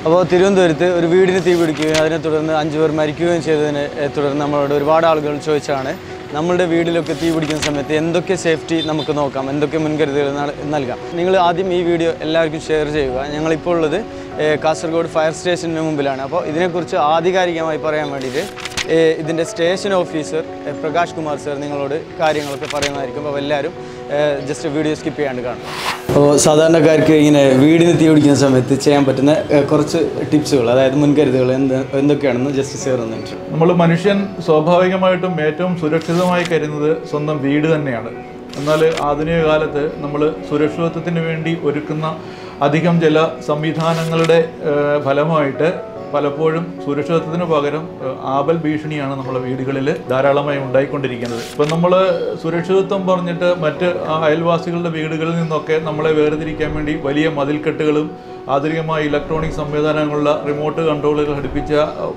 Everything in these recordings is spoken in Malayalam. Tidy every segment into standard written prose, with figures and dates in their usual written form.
അപ്പോൾ തിരുവനന്തപുരത്ത് ഒരു വീടിന് തീ പിടിക്കുകയും അതിനെ തുടർന്ന് 5 പേർ മരിക്കുകയും ചെയ്തതിനെ തുടർന്ന് നമ്മളോട് ഒരുപാട് ആളുകൾ ചോദിച്ചാണ് നമ്മളുടെ വീട്ടിലൊക്കെ തീ പിടിക്കുന്ന സമയത്ത് എന്തൊക്കെ സേഫ്റ്റി നമുക്ക് നോക്കാം, എന്തൊക്കെ മുൻകരുതലുകൾ നൽകാം. നിങ്ങൾ ആദ്യം ഈ വീഡിയോ എല്ലാവർക്കും ഷെയർ ചെയ്യുക. ഞങ്ങളിപ്പോൾ ഉള്ളത് കാസർഗോഡ് ഫയർ സ്റ്റേഷന് മുമ്പിലാണ്. അപ്പോൾ ഇതിനെക്കുറിച്ച് ആധികാരികമായി പറയാൻ വേണ്ടിയിട്ട് ഇതിൻ്റെ station officer Prakash Kumar sir നിങ്ങളോട് കാര്യങ്ങളൊക്കെ പറയുന്നതായിരിക്കും. അപ്പോൾ എല്ലാവരും ജസ്റ്റ് വീഡിയോ സ്കിപ്പ് ചെയ്യാണ്ട് കാണും. അപ്പോൾ സാധാരണക്കാർക്ക് ഇങ്ങനെ വീടിന് തീ പിടിക്കുന്ന സമയത്ത് ചെയ്യാൻ പറ്റുന്ന കുറച്ച് ടിപ്സുകൾ, അതായത് മുൻകരുതലുകൾ എന്തൊക്കെയാണെന്ന് ജസ്റ്റ് ഷെയർ ചെയ്യുന്നുണ്ട്. നമ്മൾ മനുഷ്യൻ സ്വാഭാവികമായിട്ടും ഏറ്റവും സുരക്ഷിതമായി കരുതുന്നത് സ്വന്തം വീട് തന്നെയാണ്. എന്നാൽ ആധുനിക കാലത്ത് നമ്മൾ സുരക്ഷിതത്വത്തിന് വേണ്ടി ഒരുക്കുന്ന അധികം ചില സംവിധാനങ്ങളുടെ ഫലമായിട്ട് പലപ്പോഴും സുരക്ഷിതത്വത്തിന് പകരം ആപൽ ഭീഷണിയാണ് നമ്മുടെ വീടുകളിൽ ധാരാളമായി ഉണ്ടായിക്കൊണ്ടിരിക്കുന്നത്. ഇപ്പം നമ്മൾ സുരക്ഷിതത്വം പറഞ്ഞിട്ട് മറ്റ് അയൽവാസികളുടെ വീടുകളിൽ നിന്നൊക്കെ നമ്മളെ വേർതിരിക്കാൻ വേണ്ടി വലിയ മതിൽക്കെട്ടുകളും ആധുനികമായ ഇലക്ട്രോണിക് സംവിധാനങ്ങളുള്ള റിമോട്ട് കൺട്രോളുകൾ ഘടിപ്പിച്ച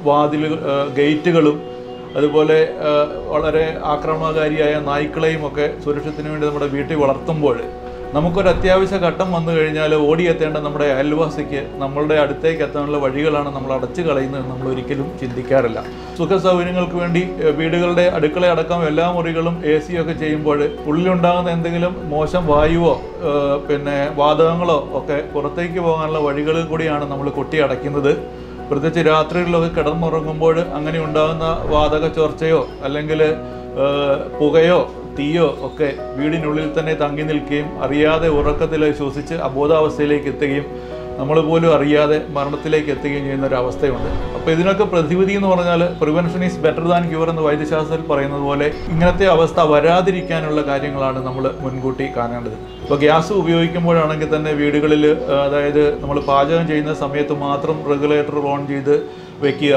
ഗേറ്റുകളും അതുപോലെ വളരെ ആക്രമണകാരിയായ നായ്ക്കളെയും ഒക്കെ സുരക്ഷത്തിന് വേണ്ടി നമ്മുടെ വീട്ടിൽ വളർത്തുമ്പോൾ നമുക്കൊരു അത്യാവശ്യ ഘട്ടം വന്നു കഴിഞ്ഞാൽ ഓടിയെത്തേണ്ട നമ്മുടെ അയൽവാസിക്ക് നമ്മളുടെ അടുത്തേക്ക് എത്താനുള്ള വഴികളാണ് നമ്മൾ അടച്ചു കളയുന്നതെന്ന് നമ്മൾ ഒരിക്കലും ചിന്തിക്കാറില്ല. സുഖ സൗകര്യങ്ങൾക്ക് വേണ്ടി വീടുകളുടെ അടുക്കള അടക്കം എല്ലാ മുറികളും AC ഒക്കെ ചെയ്യുമ്പോൾ ഉള്ളിലുണ്ടാകുന്ന എന്തെങ്കിലും മോശം വായുവോ വാതകങ്ങളോ ഒക്കെ പുറത്തേക്ക് പോകാനുള്ള വഴികളിൽ കൂടിയാണ് നമ്മൾ കൊട്ടി അടയ്ക്കുന്നത്. പ്രത്യേകിച്ച് രാത്രികളിലൊക്കെ കിടന്നുറങ്ങുമ്പോൾ അങ്ങനെ ഉണ്ടാകുന്ന വാതക ചോർച്ചയോ അല്ലെങ്കിൽ പുകയോ തീയോ ഒക്കെ വീടിനുള്ളിൽ തന്നെ തങ്ങി നിൽക്കുകയും അറിയാതെ ഉറക്കത്തിൽ ശ്വസിച്ച് അബോധാവസ്ഥയിലേക്ക് എത്തുകയും നമ്മൾ പോലും അറിയാതെ മരണത്തിലേക്ക് എത്തുകയും ചെയ്യുന്ന ഒരു അവസ്ഥയുണ്ട്. അപ്പോൾ ഇതിനൊക്കെ പ്രതിവിധി എന്ന് പറഞ്ഞാൽ prevention is better than cure എന്ന് വൈദ്യശാസ്ത്രത്തിൽ പറയുന്നത് പോലെ ഇങ്ങനത്തെ അവസ്ഥ വരാതിരിക്കാനുള്ള കാര്യങ്ങളാണ് നമ്മൾ മുൻകൂട്ടി കാണേണ്ടത്. ഇപ്പോൾ ഗ്യാസ് ഉപയോഗിക്കുമ്പോഴാണെങ്കിൽ തന്നെ വീടുകളിൽ, അതായത് നമ്മൾ പാചകം ചെയ്യുന്ന സമയത്ത് മാത്രം റെഗുലേറ്റർ ഓൺ ചെയ്ത് വയ്ക്കുക.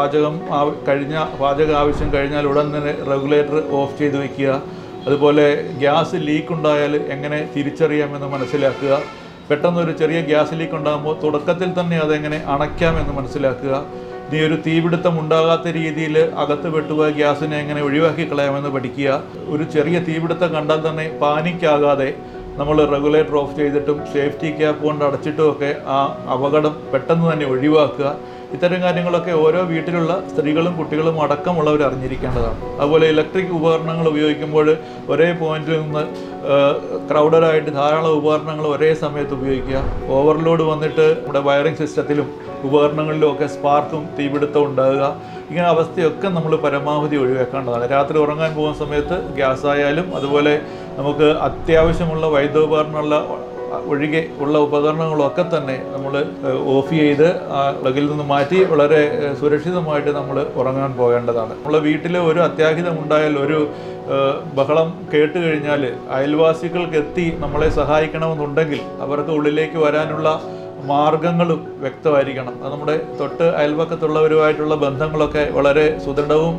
പാചക ആവശ്യം കഴിഞ്ഞാൽ ഉടൻ തന്നെ റെഗുലേറ്റർ ഓഫ് ചെയ്ത് വയ്ക്കുക. അതുപോലെ ഗ്യാസ് ലീക്ക് ഉണ്ടായാൽ എങ്ങനെ തിരിച്ചറിയാമെന്ന് മനസ്സിലാക്കുക. പെട്ടെന്നൊരു ചെറിയ ഗ്യാസ് ലീക്ക് ഉണ്ടാകുമ്പോൾ തുടക്കത്തിൽ തന്നെ അതെങ്ങനെ അണയ്ക്കാമെന്ന് മനസ്സിലാക്കുക. ഇനി ഒരു തീപിടുത്തം ഉണ്ടാകാത്ത രീതിയിൽ അകത്ത് വെട്ടുപോയ ഗ്യാസിനെ എങ്ങനെ ഒഴിവാക്കി കളയാമെന്ന് പഠിക്കുക. ഒരു ചെറിയ തീപിടുത്തം കണ്ടാൽ തന്നെ പാനിക്കാകാതെ നമ്മൾ റെഗുലേറ്റർ ഓഫ് ചെയ്തിട്ടും സേഫ്റ്റി ക്യാപ്പ് കൊണ്ട് അടച്ചിട്ടുമൊക്കെ ആ അപകടം പെട്ടെന്ന് തന്നെ ഒഴിവാക്കുക. ഇത്തരം കാര്യങ്ങളൊക്കെ ഓരോ വീട്ടിലുള്ള സ്ത്രീകളും കുട്ടികളും അടക്കമുള്ളവർ അറിഞ്ഞിരിക്കേണ്ടതാണ്. അതുപോലെ ഇലക്ട്രിക് ഉപകരണങ്ങൾ ഉപയോഗിക്കുമ്പോൾ ഒരേ പോയിന്റിൽ നിന്ന് ക്രൗഡഡായിട്ട് ധാരാളം ഉപകരണങ്ങൾ ഒരേ സമയത്ത് ഉപയോഗിക്കുക. ഓവർലോഡ് വന്നിട്ട് നമ്മുടെ വയറിംഗ് സിസ്റ്റത്തിലും ഉപകരണങ്ങളിലും ഒക്കെ സ്പാർക്കും തീപിടുത്തവും ഉണ്ടാകുക. ഇങ്ങനെ അവസ്ഥയൊക്കെ നമ്മൾ പരമാവധി ഒഴിവാക്കേണ്ടതാണ്. രാത്രി ഉറങ്ങാൻ പോകുന്ന സമയത്ത് ഗ്യാസ് ആയാലും അതുപോലെ നമുക്ക് അത്യാവശ്യമുള്ള വൈദ്യോപകരണമുള്ള ഒഴികെ ഉള്ള ഉപകരണങ്ങളൊക്കെ തന്നെ നമ്മൾ ഓഫ് ചെയ്ത് പ്ലഗിൽ നിന്ന് മാറ്റി വളരെ സുരക്ഷിതമായിട്ട് നമ്മൾ ഉറങ്ങാൻ പോകേണ്ടതാണ്. നമ്മളെ വീട്ടിൽ ഒരു അത്യാഹിതം ഉണ്ടായാൽ, ഒരു ബഹളം കേട്ട് കഴിഞ്ഞാൽ അയൽവാസികൾക്ക് എത്തി നമ്മളെ സഹായിക്കണമെന്നുണ്ടെങ്കിൽ അവർക്ക് ഉള്ളിലേക്ക് വരാനുള്ള മാർഗങ്ങളും വ്യക്തമായിരിക്കണം. അത് നമ്മുടെ തൊട്ട് അയൽപക്കത്തുള്ളവരുമായിട്ടുള്ള ബന്ധങ്ങളൊക്കെ വളരെ സുദൃഢവും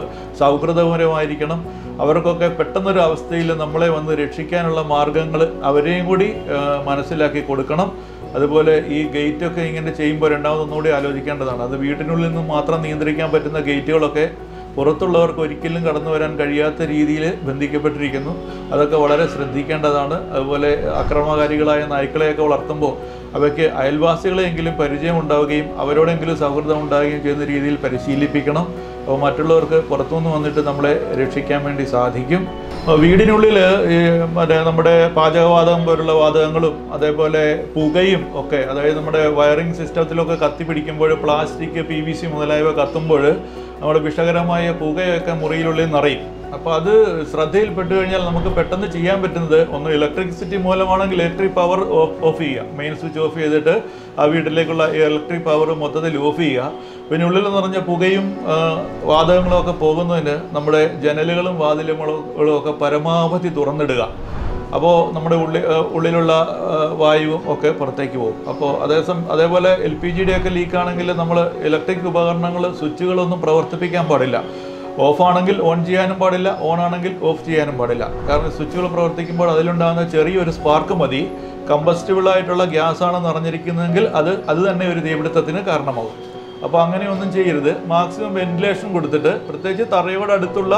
സൗഹൃദപരമായിരിക്കണം. അവർക്കൊക്കെ പെട്ടെന്നൊരു അവസ്ഥയിൽ നമ്മളെ വന്ന് രക്ഷിക്കാനുള്ള മാർഗങ്ങൾ അവരെയും കൂടി മനസ്സിലാക്കി കൊടുക്കണം. അതുപോലെ ഈ ഗേറ്റൊക്കെ ഇങ്ങനെ ചെയ്യുമ്പോൾ രണ്ടാമതൊന്നുകൂടി ആലോചിക്കേണ്ടതാണ്. അത് വീട്ടിനുള്ളിൽ നിന്ന് മാത്രം നിയന്ത്രിക്കാൻ പറ്റുന്ന ഗേറ്റുകളൊക്കെ പുറത്തുള്ളവർക്ക് ഒരിക്കലും കടന്നു വരാൻ കഴിയാത്ത രീതിയിൽ ബന്ധിക്കപ്പെട്ടിരിക്കുന്നു. അതൊക്കെ വളരെ ശ്രദ്ധിക്കേണ്ടതാണ്. അതുപോലെ അക്രമകാരികളായ നായ്ക്കളെയൊക്കെ വളർത്തുമ്പോൾ അവയ്ക്ക് അയൽവാസികളെയെങ്കിലും പരിചയം ഉണ്ടാവുകയും അവരോടെങ്കിലും സൗഹൃദം ഉണ്ടാവുകയും ചെയ്യുന്ന രീതിയിൽ പരിശീലിപ്പിക്കണം. അപ്പോൾ മറ്റുള്ളവർക്ക് പുറത്തുനിന്ന് വന്നിട്ട് നമ്മളെ രക്ഷിക്കാൻ വേണ്ടി സാധിക്കും. വീടിനുള്ളിൽ നമ്മുടെ പാചകവാതകം പോലുള്ള വാതകങ്ങളും അതേപോലെ പുകയും ഒക്കെ, അതായത് നമ്മുടെ വയറിംഗ് സിസ്റ്റത്തിലൊക്കെ കത്തിപ്പിടിക്കുമ്പോൾ പ്ലാസ്റ്റിക്, PVC മുതലായവ കത്തുമ്പോൾ നമ്മുടെ വിഷകരമായ പുകയൊക്കെ മുറിയിനുള്ളിൽ നിറയും. അപ്പോൾ അത് ശ്രദ്ധയിൽപ്പെട്ട് കഴിഞ്ഞാൽ നമുക്ക് പെട്ടെന്ന് ചെയ്യാൻ പറ്റുന്നത്, ഒന്ന് ഇലക്ട്രിസിറ്റി മൂലമാണെങ്കിൽ ഇലക്ട്രിക് പവർ ഓഫ് ചെയ്യുക, മെയിൻ സ്വിച്ച് ഓഫ് ചെയ്തിട്ട് ആ വീട്ടിലേക്കുള്ള ഇലക്ട്രിക് പവർ മൊത്തത്തിൽ ഓഫ് ചെയ്യുക. പിന്നെ ഉള്ളിൽ നിറഞ്ഞ പുകയും വാതകങ്ങളും ഒക്കെ പോകുന്നതിന് നമ്മുടെ ജനലുകളും വാതിലുകളും ഒക്കെ പരമാവധി തുറന്നിടുക. അപ്പോൾ നമ്മുടെ ഉള്ളിലുള്ള വായുവും ഒക്കെ പുറത്തേക്ക് പോകും. അപ്പോൾ അതേപോലെ LPGയുടെ ഒക്കെ ലീക്കാണെങ്കിൽ നമ്മൾ ഇലക്ട്രിക് ഉപകരണങ്ങൾ സ്വിച്ചുകളൊന്നും പ്രവർത്തിപ്പിക്കാൻ പാടില്ല. ഓഫാണെങ്കിൽ ഓൺ ചെയ്യാനും പാടില്ല, ഓൺ ആണെങ്കിൽ ഓഫ് ചെയ്യാനും പാടില്ല. കാരണം സ്വിച്ചുകൾ പ്രവർത്തിക്കുമ്പോൾ അതിലുണ്ടാകുന്ന ചെറിയൊരു സ്പാർക്ക് മതി കമ്പസ്റ്റബിളായിട്ടുള്ള ഗ്യാസാണെന്ന് അറിഞ്ഞിരിക്കുന്നതെങ്കിൽ അത് തന്നെ ഒരു തീപിടുത്തത്തിന് കാരണമാകും. അപ്പോൾ അങ്ങനെയൊന്നും ചെയ്യരുത്. മാക്സിമം വെന്റിലേഷൻ കൊടുത്തിട്ട്, പ്രത്യേകിച്ച് തറയോട് അടുത്തുള്ള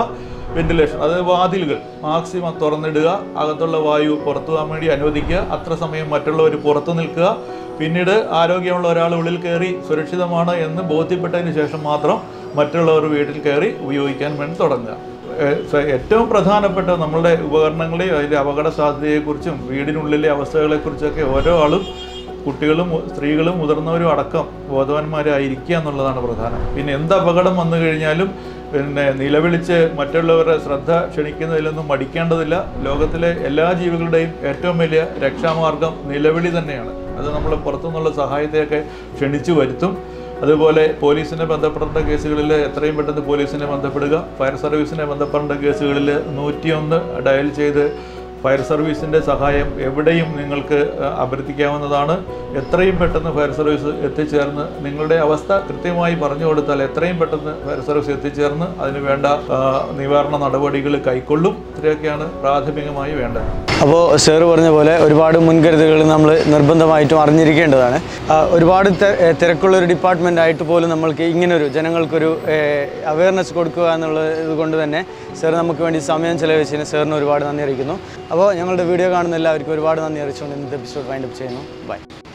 വെന്റിലേഷൻ, അതായത് വാതിലുകൾ മാക്സിമം തുറന്നിടുക, അകത്തുള്ള വായു പുറത്തു പോകാൻ വേണ്ടി അനുവദിക്കുക. അത്ര സമയം മറ്റുള്ളവർ പുറത്തു നിൽക്കുക. പിന്നീട് ആരോഗ്യമുള്ള ഒരാൾ ഉള്ളിൽ കയറി സുരക്ഷിതമാണ് എന്ന് ബോധ്യപ്പെട്ടതിന് ശേഷം മാത്രം മറ്റുള്ളവർ വീട്ടിൽ കയറി ഉപയോഗിക്കാൻ വേണ്ടി തുടങ്ങുക. ഏറ്റവും പ്രധാനപ്പെട്ട നമ്മളുടെ ഉപകരണങ്ങളെയും അതിൻ്റെ അപകട സാധ്യതയെക്കുറിച്ചും വീടിനുള്ളിലെ അവസ്ഥകളെക്കുറിച്ചൊക്കെ ഓരോ ആളും, കുട്ടികളും സ്ത്രീകളും മുതിർന്നവരും അടക്കം ബോധവാന്മാരായിരിക്കുക എന്നുള്ളതാണ് പ്രധാനം. പിന്നെ എന്ത് അപകടം വന്നു കഴിഞ്ഞാലും നിലവിളിച്ച് മറ്റുള്ളവരുടെ ശ്രദ്ധ ക്ഷണിക്കുന്നതിലൊന്നും മടിക്കേണ്ടതില്ല. ലോകത്തിലെ എല്ലാ ജീവികളുടെയും ഏറ്റവും വലിയ രക്ഷാമാർഗം നിലവിളി തന്നെയാണ്. അത് നമ്മൾ പുറത്തുനിന്നുള്ള സഹായത്തെയൊക്കെ ക്ഷണിച്ചു വരുത്തും. അതുപോലെ പോലീസിനെ ബന്ധപ്പെടേണ്ട കേസുകളിൽ എത്രയും പെട്ടെന്ന് പോലീസിനെ ബന്ധപ്പെടുക. ഫയർ സർവീസിനെ ബന്ധപ്പെടേണ്ട കേസുകളിൽ 101 ഡയൽ ചെയ്ത് ഫയർ സർവീസിൻ്റെ സഹായം എവിടെയും നിങ്ങൾക്ക് അഭ്യർത്ഥിക്കാവുന്നതാണ്. എത്രയും പെട്ടെന്ന് ഫയർ സർവീസ് എത്തിച്ചേർന്ന് നിങ്ങളുടെ അവസ്ഥ കൃത്യമായി പറഞ്ഞു കൊടുത്താൽ എത്രയും പെട്ടെന്ന് ഫയർ സർവീസ് എത്തിച്ചേർന്ന് അതിന് വേണ്ട നിവാരണ നടപടികൾ കൈക്കൊള്ളും. ഇത്രയൊക്കെയാണ് പ്രാഥമികമായി വേണ്ടത്. അപ്പോൾ സാറ് പറഞ്ഞ പോലെ ഒരുപാട് മുൻകരുതലുകൾ നമ്മൾ നിർബന്ധമായിട്ടും അറിഞ്ഞിരിക്കേണ്ടതാണ്. ഒരുപാട് തിരക്കുള്ളൊരു ഡിപ്പാർട്ട്മെൻ്റ് ആയിട്ട് പോലും നമ്മൾക്ക് ഇങ്ങനൊരു ജനങ്ങൾക്കൊരു അവയർനെസ് കൊടുക്കുക എന്നുള്ളത് കൊണ്ട് തന്നെ സാർ നമുക്ക് വേണ്ടി സമയം ചെലവഴിച്ചതിന് സാറിന് ഒരുപാട് നന്ദി അറിയിക്കുന്നു. അപ്പോൾ ഞങ്ങളുടെ വീഡിയോ കാണുന്ന എല്ലാവർക്കും ഒരുപാട് നന്ദി അറിയിച്ചുകൊണ്ട് ഇന്നത്തെ എപ്പിസോഡ് വൈൻഡപ്പ് ചെയ്യുന്നു. ബൈ.